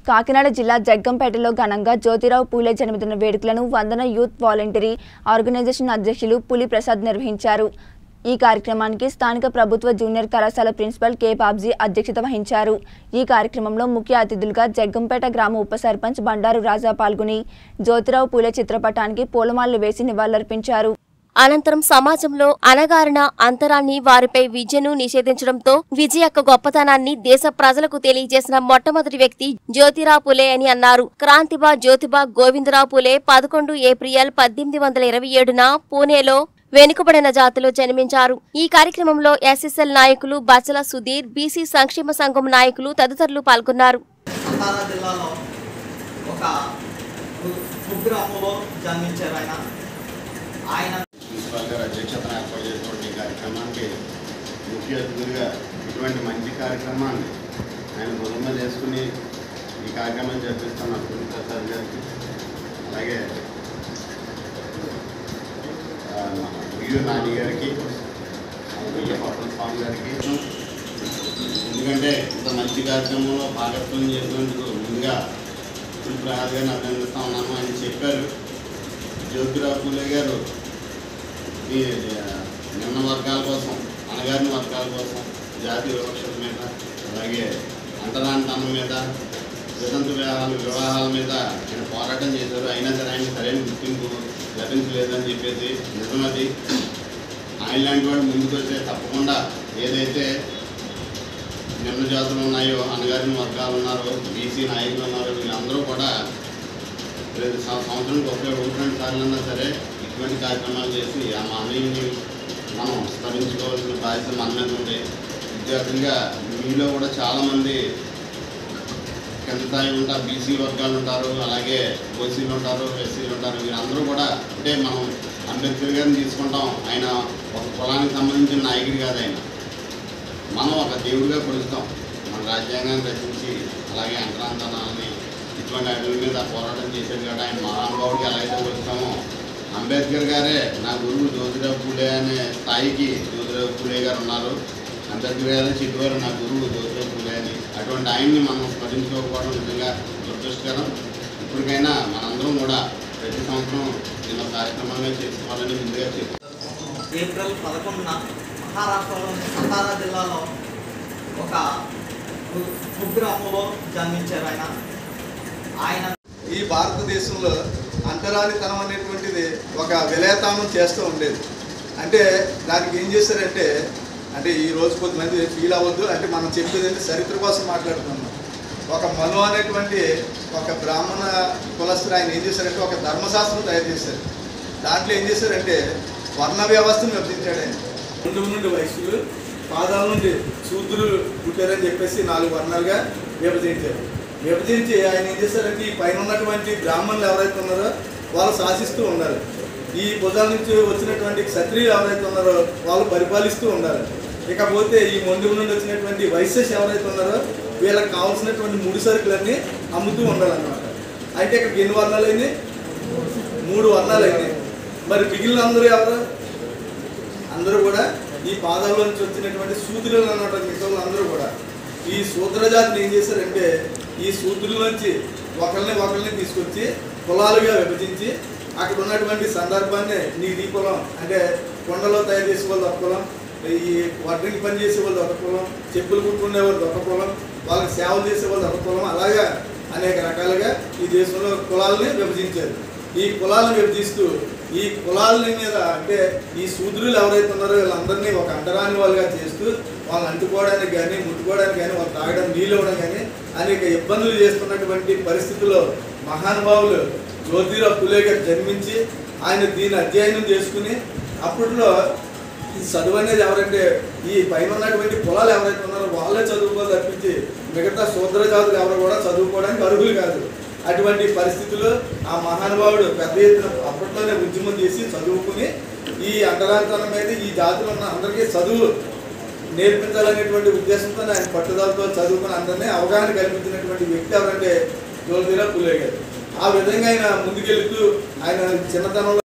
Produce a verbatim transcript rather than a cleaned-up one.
కాకినాడ జిల్లా జగ్గంపేటలో ఘనంగా జ్యోతిరావు పూలే జన్మదిన వేడుకలను వందన యూత్ వాలంటరీ ఆర్గనైజేషన్ అధ్యక్షులు పులి ప్రసాద్ నిర్వహించారు। ఈ కార్యక్రమానికి స్థానిక ప్రభుత్వ జూనియర్ కళాశాల ప్రిన్సిపల్ కె బాబ్జీ అధ్యక్షత వహించారు। ఈ కార్యక్రమంలో ముఖ్య అతిథులుగా జగ్గంపేట గ్రామ ఉప సర్పంచ్ బండారు రాజా పాల్గొని జ్యోతిరావు పూలే చిత్రపటానికి పూలమాలలు వేసి నివాళులర్పించారు। అనంతరం సమాజంలో అనగారిన అంతరాన్ని వారిపై విద్యను నిషేధించడంతో విద్య యొక్క గొప్పతనాన్ని దేశ ప్రజలకు తెలియజేసిన మొట్టమొదటి వ్యక్తి జ్యోతిరావు పూలే అని అన్నారు। క్రాంతిబా జ్యోతిబా గోవిందరావు పూలే పదకొండు ఏప్రిల్ పద్దెనిమిది వందల ఇరవై ఏడున పూణేలో వెనుకబడిన జాతిలో జన్మించారు। ఈ కార్యక్రమంలో ఎస్ఎస్ఎల్ నాయకులు బచ్చల సుధీర్, బీసీ సంక్షేమ సంఘం నాయకులు తదితరులు పాల్గొన్నారు। అధ్యక్షతన ఏర్పాటు చేసినటువంటి కార్యక్రమానికి ముఖ్య అతిథులుగా ఇటువంటి మంచి కార్యక్రమాన్ని ఆయన బృందం చేసుకుని ఈ కార్యక్రమాన్ని జరిపిస్తున్న పులి ప్రసాద్ గారికి, అలాగే వియు నాని గారికి, వియ్య పట్టణ స్వామి గారికి, ఎందుకంటే ఇంత మంచి కార్యక్రమంలో భాగస్వామ్యం చేసినందుకు ముందుగా పులి ప్రసాద్ గారిని అభినందిస్తూ ఉన్నాను। ఆయన చెప్పారు, జ్యోతిరావు పూలే గారు ఈ నిమ్న వర్గాల కోసం, అణగారిన వర్గాల కోసం, జాతి వివక్షత మీద, అలాగే అంటరానితనం మీద, వితంతు వివాహాల వివాహాల మీద ఆయన పోరాటం చేశారు। అయినా సరే ఆయన సరైన గుర్తింపు లభించలేదని చెప్పేసి నిజమది। ఆయన లాంటి వాడు ముందుకు వస్తే తప్పకుండా ఏదైతే నిమ్న జాతులు ఉన్నాయో, అణగారిన వర్గాలు ఉన్నారో, బీసీ నాయకులు ఉన్నారో, వీళ్ళందరూ కూడా ప్రతి సంవత్సరానికి ఒకే ఒకటి రెండు సార్లు అన్నా సరే ఇటువంటి కార్యక్రమాలు చేసి ఆ మానవుని మనం స్మరించుకోవాల్సిన బాధ్యత మన మీద ఉంది। విద్యార్థులుగా మీలో కూడా చాలామంది కింద స్థాయి ఉంటారు, బీసీ వర్గాలు ఉంటారు, అలాగే ఓసీలు ఉంటారు, ఎస్సీలు ఉంటారు। వీరందరూ కూడా అంటే మనం అంబేద్కర్ గారిని తీసుకుంటాం, ఆయన ఒక కులానికి సంబంధించిన నాయకుడు కాదు, ఆయన మనం ఒక దేవుడిగా కొలుస్తాం। మన రాజ్యాంగాన్ని రచించి అలాగే అంటరాంతనాలని ఇటువంటి వాటి మీద పోరాటం చేసేది కాబట్టి ఆయన మహానుభావుడికి ఎలా అయితే కొలుస్తామో, అంబేద్కర్ గారే నా గురువు జ్యోతిరావు పూలే అనే స్థాయికి జ్యోతిరావు పూలే గారు ఉన్నారు। అంబేద్కర్ గారే చెప్పారు నా గురువు జ్యోతిరావు పూలే అని। అటువంటి ఆయన్ని మనం స్మరించుకోకపోవడం నిజంగా దురదృష్టకరం। ఇప్పటికైనా మనందరం కూడా ప్రతి సంవత్సరం నేను కార్యక్రమంగా చేసుకోవాలని ముందుగా చెప్తాను। ఏప్రిల్ పదకొండున మహారాష్ట్రలోని సతారా జిల్లాలో ఒక కుగ్రామంలో జన్మించారు ఆయన ఆయన ఈ భారతదేశంలో అంటరానితనం అనేటువంటిది ఒక విలేతానం చేస్తూ ఉండేది। అంటే దానికి ఏం చేశారంటే, అంటే ఈ రోజు కొద్దిమంది ఫీల్ అవ్వద్దు, అంటే మనం చెప్పేది అంటే చరిత్ర కోసం మాట్లాడుతున్నాం। ఒక మను అనేటువంటి ఒక బ్రాహ్మణ కులస్తులు ఆయన ఏం చేశారంటే ఒక ధర్మశాస్త్రం తయారు చేశారు। దాంట్లో ఏం చేశారంటే వర్ణ వ్యవస్థను విభజించాడు ఆయన। ముందు నుండి వైశ్యులు, పాదాల నుండి శూద్రులు పుట్టారని చెప్పేసి నాలుగు వర్ణాలుగా విభజించారు। విభజించి ఆయన ఏం చేశారంటే ఈ పైన ఉన్నటువంటి బ్రాహ్మణులు ఎవరైతే ఉన్నారో వాళ్ళు శాసిస్తూ ఉండాలి, ఈ భుజాల నుంచి వచ్చినటువంటి క్షత్రియులు ఎవరైతే ఉన్నారో వాళ్ళు పరిపాలిస్తూ ఉండాలి। ఇకపోతే ఈ ముందు నుండి వచ్చినటువంటి వైశ్యస్ ఎవరైతే ఉన్నారో వీళ్ళకి కావాల్సినటువంటి ముడి సరుకులన్నీ అమ్ముతూ ఉండాలన్నమాట। అయితే ఇక్కడ ఎన్ని వర్ణాలు అయినాయి? మూడు వర్ణాలు అయినాయి। మరి మిగిలిన అందరూ ఎవరు? అందరూ కూడా ఈ పాదాల నుంచి వచ్చినటువంటి శూద్రులు అన్నమాట। మిగతా అందరూ కూడా ఈ శూద్ర జాతిని ఏం చేశారంటే ఈ శూద్రుల నుంచి ఒకరిని ఒకరిని తీసుకొచ్చి కులాలుగా విభజించి అక్కడ ఉన్నటువంటి సందర్భాన్ని నీది కులం అంటే కొండలో తయారు చేసే వాళ్ళు ఒక కులం, ఈ వడ్రంగి పని చేసే వాళ్ళు ఒక కులం, చెప్పులు కుట్టుకునే వాళ్ళు ఒక కులం, వాళ్ళకి సేవలు చేసే వాళ్ళు ఒక కులం, అలాగా అనేక రకాలుగా ఈ దేశంలో కులాలని విభజించారు। ఈ కులాలను విభజిస్తూ ఈ కులాల మీద అంటే ఈ శూద్రులు ఎవరైతే ఉన్నారో వీళ్ళందరినీ ఒక అంటరాని వాళ్ళుగా చేస్తూ వాళ్ళని అంటుకోవడానికి కానీ ముట్టుకోవడానికి కానీ వాళ్ళు తాగడం నీళ్ళు ఇవ్వడం కానీ అనేక ఇబ్బందులు చేస్తున్నటువంటి పరిస్థితుల్లో మహానుభావులు జ్యోతిరావు పూలే గారు జన్మించి ఆయన దీన్ని అధ్యయనం చేసుకుని అప్పట్లో ఈ చదువు అనేది ఎవరంటే ఈ పైన ఉన్నటువంటి కులాలు ఎవరైతే ఉన్నారో వాళ్ళే చదువుకోవాలి తప్పించి మిగతా శూద్ర జాతులు ఎవరు కూడా చదువుకోవడానికి అర్హులు కాదు। అటువంటి పరిస్థితుల్లో ఆ మహానుభావుడు పెద్ద ఎత్తున అప్పట్లోనే ఉద్యమం చేసి చదువుకుని ఈ అంటరానితనం మీద ఈ జాతులు ఉన్న అందరికీ చదువు నేర్పించాలనేటువంటి ఉద్దేశంతో ఆయన పట్టుదలతో చదువుకుని అందరినీ అవగాహన కల్పించినటువంటి వ్యక్తి ఎవరంటే జ్యోతిరావు పూలే గారు। ఆ విధంగా ఆయన ముందుకెళ్తూ ఆయన చిన్నతనంలో